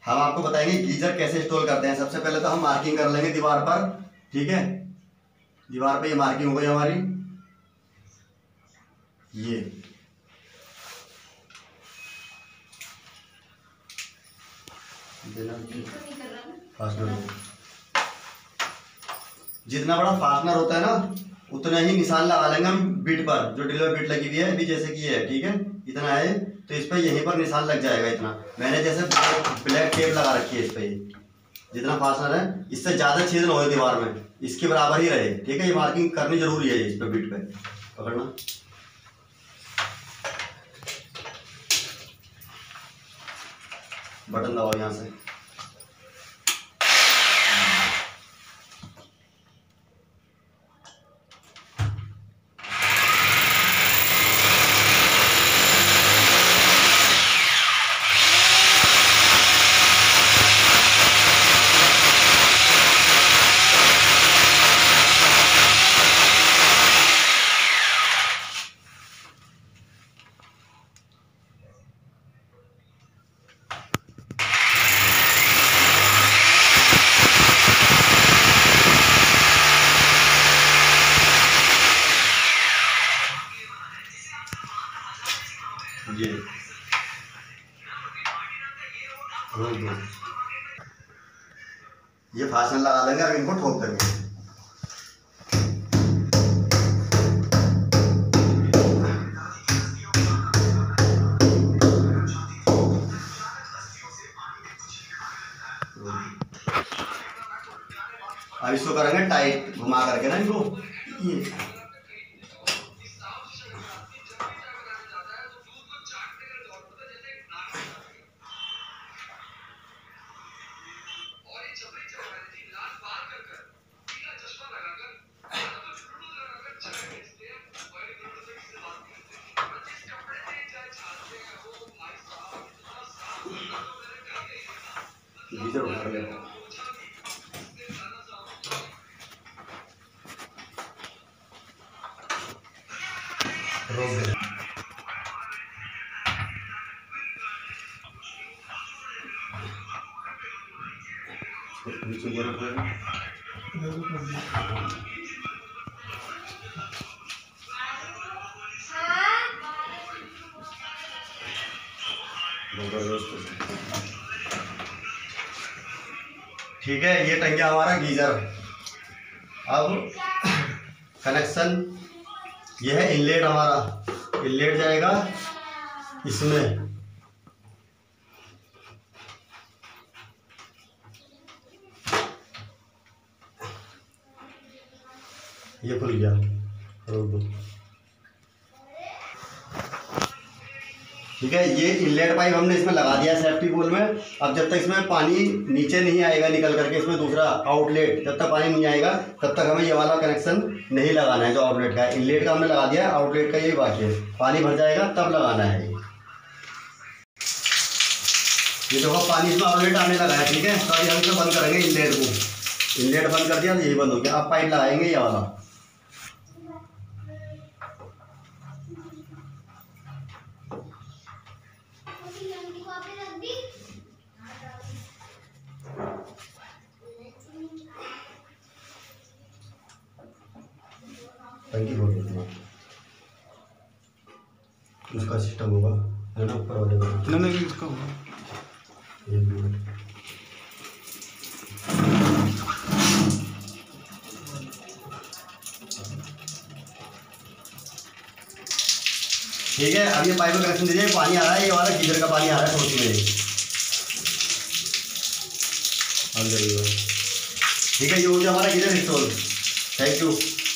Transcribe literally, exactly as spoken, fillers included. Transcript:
हम आपको बताएंगे गीजर कैसे इंस्टॉल करते हैं। सबसे पहले तो हम मार्किंग कर लेंगे दीवार पर, ठीक है। दीवार पे ये मार्किंग हो गई हमारी, ये जितना बड़ा फास्टनर होता है ना उतना ही निशान लगा लेंगे हम बिट पर, जो डिलीवर बिट लगी हुई है अभी जैसे कि है, ठीक है। इतना है तो इस पर यहीं पर निशान लग जाएगा इतना। मैंने जैसे ब्लैक टेप लगा रखी है इस पर, जितना फास्टनर है इससे ज़्यादा छेद हो दीवार में, इसके बराबर ही रहे, ठीक है। ये मार्किंग करनी जरूरी है इस पर, बिट पे पकड़ना। बटन दबाओ यहाँ से, ये ये फास्टनर लगा देंगे और इनको ठोक देंगे। अब इसको करेंगे टाइट घुमा करके ना इनको, ये गीजर उठा ले। ठीक है, ये टंग गया हमारा गीजर। अब कनेक्शन, ये है इनलेट हमारा, इनलेट जाएगा इसमें, ये खुल गया, रोक दो। ठीक है, ये इनलेट पाइप हमने इसमें लगा दिया सेफ्टी पोल में। अब जब तक इसमें पानी नीचे नहीं आएगा निकल करके, इसमें दूसरा आउटलेट, जब तक पानी नहीं आएगा तब तक हमें ये वाला कनेक्शन नहीं लगाना है जो आउटलेट का है। इनलेट का हमने लगा दिया है, आउटलेट का यही बाकी है, पानी भर जाएगा तब लगाना है। ये देखो पानी इसमें आउटलेट आने लगा है, ठीक है। तो अभी हम इसे बंद करेंगे इनलेट को, इनलेट बंद कर दिया तो यही बंद हो गया। अब पाइप लगाएंगे ये वाला, टंकी खोल देते हैं, उसका सिस्टम होगा है ना ऊपर वाले का, ना नहीं उसका होगा। एक मिनट, ठीक है। अब ये पाइप का कनेक्शन दीजिए, पानी आ रहा है, ये वाला गीजर का पानी आ रहा है सोच में, ठीक है। ये हो गया हमारा गीजर इंस्टॉल। Thank you.